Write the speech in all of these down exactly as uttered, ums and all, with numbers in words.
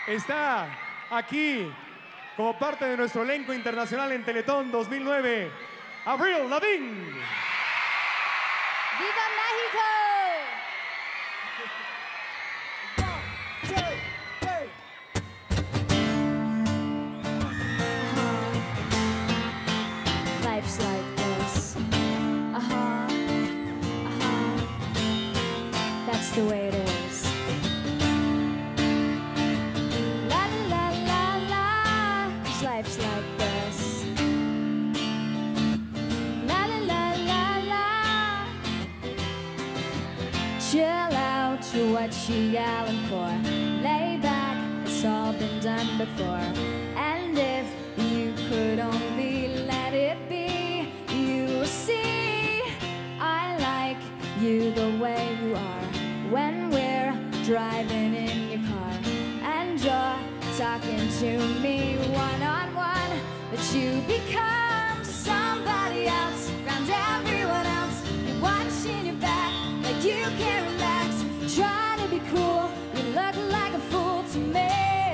está aquí como parte de nuestro elenco internacional en Teletón dos mil nueve, Avril Lavigne. ¡Viva México! Life's like this. Uh-huh, uh-huh. That's the way it is. La la la la, 'cause life's like this. La la la la la. Chill out to what you yelling for. Lay back, it's all been done before. And if you could only let it be, you will see I like you the way you are. When we're driving in your car and you're talking to me one-on-one, but you become somebody else around everyone else. You're watching your back like you can't relax. Trying to be cool, you look like a fool to me.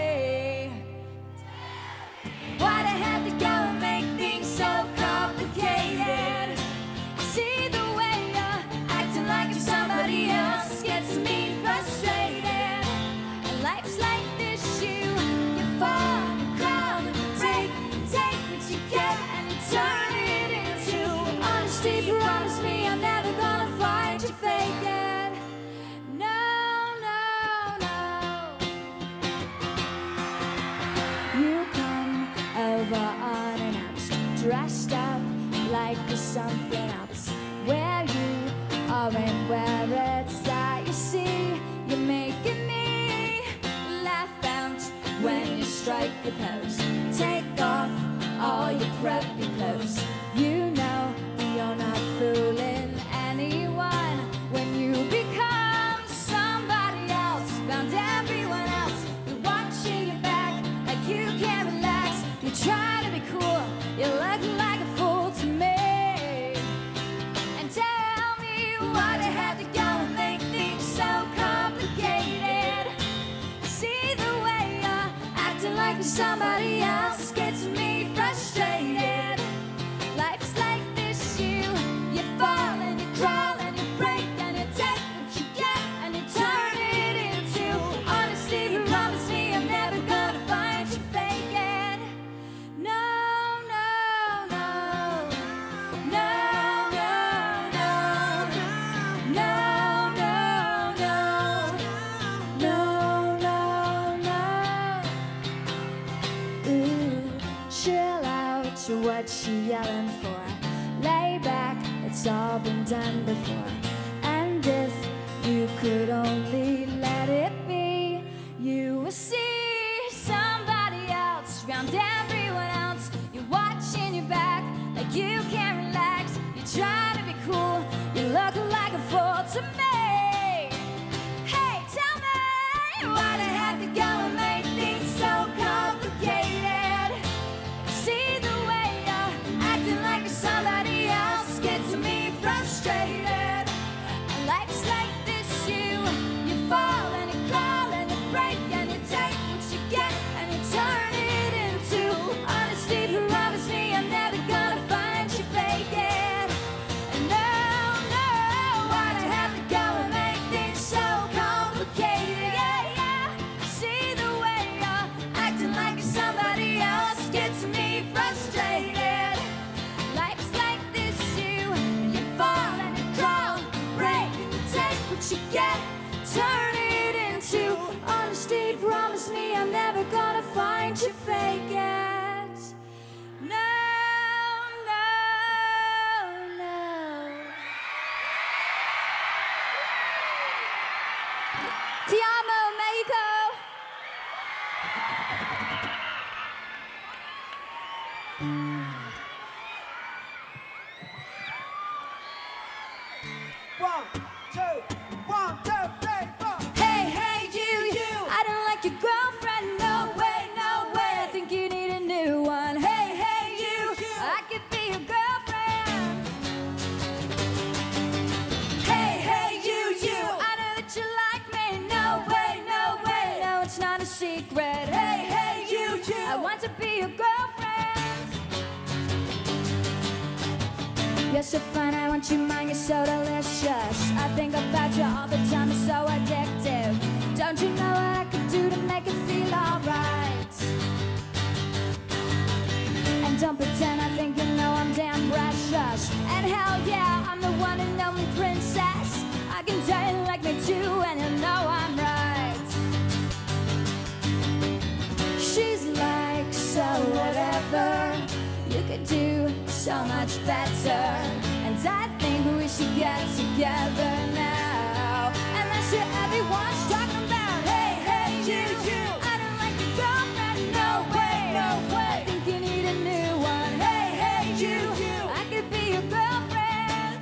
Why'd I have to go and make things so complicated? See the way you're acting like you're somebody else gets me frustrated. And life's like this, you, you fall, you crawl, you take, take what you get and you turn it into honesty. Promise me I'm never gonna find you fake it. No, no, no. You come over unannounced, dressed up like you're something else. Where you are and where it's at, you see, you're making me laugh out when you strike the pose. Take off all your preppy clothes. You know you're not fooling anyone when you become somebody else. Found everyone else, you're watching your back like you can't relax. You're trying to be cool, you look like a fool to me. And tell me why they have to go and make things so complicated. See the way you're acting like you're somebody else gets me frustrated. Life's like this, you, you fall and you crawl and you break and you take what you get and you turn it into honesty. You promise me I'm never gonna find you fake it. No, no, no. No, no, no. No, no, no. No, no, no. Ooh, chill out to what you yelling for. Lay back, it's all been done before. And if you could only let it be, you will see somebody else around everyone else. You're watching your back like you can't relax. You're trying to be cool, you look like a fool to me. Hey, tell me why they have to go and make things so complicated. See the way you're acting like you're somebody else gets me frustrated. And life's like this, you, you fall and you crawl and you break and you take what you get and you turn it into honesty. Promise me I'm never gonna find you fake it. And no, no, why'd I have to go and make things so complicated? Yeah, yeah. See the way you're acting like you're somebody else gets me frustrated. Life's like this, you, you fall and you crawl, break and you take what you get, turn it into honesty. Promise me I'm never gonna find you fake it. No, no, no. Ti amo, Mexico. One, two, one, two, three, four. Hey, hey, you, you. I don't like your girlfriend. No way, no way. I think secret. Hey, hey, you, you. I want to be your girlfriend. You're so fine, I want you mine, you're so delicious. I think about you all the time, it's so addictive. Don't you know what I could do to make it feel alright? And don't pretend I think you know I'm damn precious. And hell yeah, I'm the one and only princess. I can tell you like me too, and you know I'm right. She's like, so whatever, you could do so much better. And I think we should get together now. And that's what everyone's talking about. Hey, hey, you, you. I don't like your girlfriend, no way, no way. I think you need a new one. Hey, hey, you, you. I could be your girlfriend.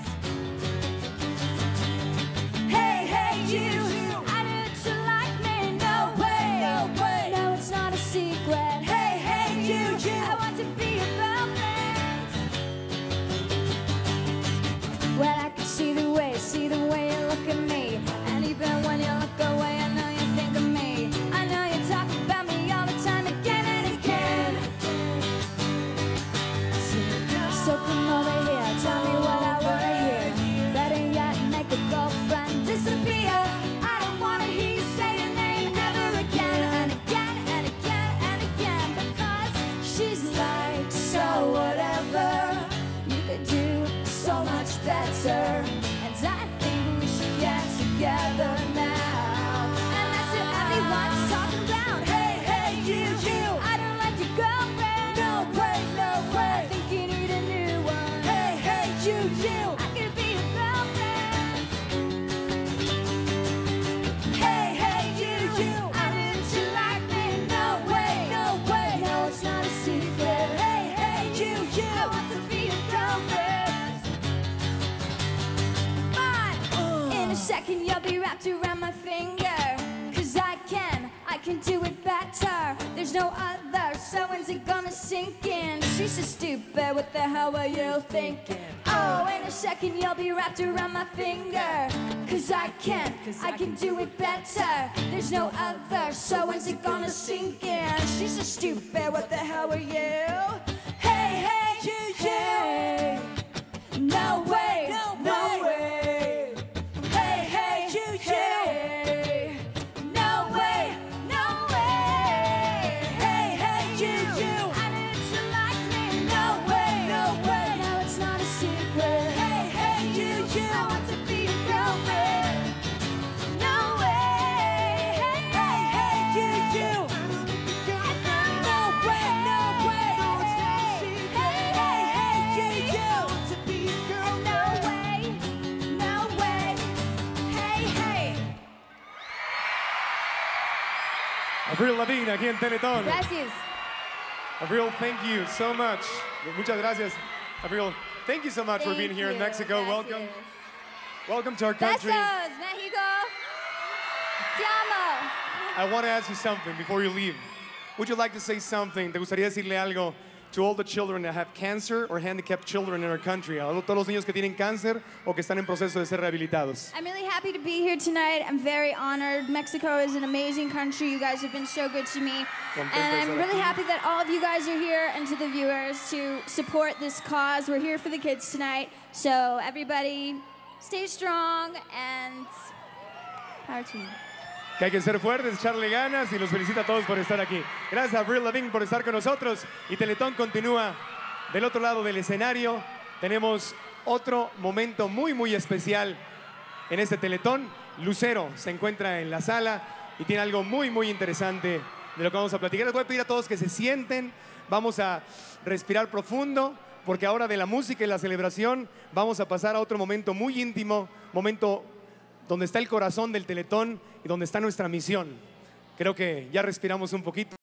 Hey, hey, you. I know that you like me, no way, no way. No, it's not a secret. Hey, hey, you, you. I want to be your girlfriend. Well, I can see the way, see the way you look at me. And even when you look away, I know you think of me. I know you talk about me all the time, again and again. So come over here, tell me what I wanna hear. Better yet, make a girlfriend disappear. I don't wanna hear you say your name ever again. And again, and again, and again. Because she's like, so whatever, you could do so much better. And I think we should get together now. And that's what everyone's talking about. Hey, hey, you, you. I don't like your girlfriend. No way, no way. I think you need a new one. Hey, hey, you, you. I could be your girlfriend. Hey, hey, you, you. I know that you like me. No way, no way. No, it's not a secret. Hey, hey, you, you. I want to be your girlfriend. But in a second you'll be wrapped around my finger. Cause I can, I can do it better. There's no other, so when's it gonna sink in? She's so stupid, what the hell were you thinking? Oh, in a second you'll be wrapped around my finger. Cause I can, I can do it better. There's no other, so when's it gonna sink in? She's so stupid, what the hell were you? Hey, hey, you, hey. No way, no, no way. Hey, hey, you, hey. No way, no way. Hey, hey, you, you. I know that you like me. No way, no way. No, it's not a secret. Hey, hey, you, you. I want to be your girlfriend. No way. Hey, hey, hey, you, you. No way, no way. No, it's not a secret. Hey, hey, hey, you, you. I want to be your girlfriend. No way, no way. Hey, hey. Avril Lavigne aquí en Teletón. Gracias. Avril, thank you so much. Muchas gracias. Avril, thank you so much for being here in Mexico. Welcome. Welcome to our country. Besos, México. Te amo. I want to ask you something before you leave. Would you like to say something? ¿Te gustaría decirle algo to all the children that have cancer or handicapped children in our country? A todos los niños que tienen cáncer o que están en proceso de ser rehabilitados. I'm really happy to be here tonight. I'm very honored. Mexico is an amazing country. You guys have been so good to me. And I'm really happy that all of you guys are here and to the viewers to support this cause. We're here for the kids tonight. So everybody stay strong and power to you. Que hay que ser fuertes, echarle ganas y los felicito a todos por estar aquí. Gracias a Avril Lavigne por estar con nosotros y Teletón continúa del otro lado del escenario. Tenemos otro momento muy muy especial en este Teletón. Lucero se encuentra en la sala y tiene algo muy muy interesante de lo que vamos a platicar. Les voy a pedir a todos que se sienten, vamos a respirar profundo porque ahora de la música y la celebración vamos a pasar a otro momento muy íntimo, momento donde está el corazón del Teletón y donde está nuestra misión. Creo que ya respiramos un poquito.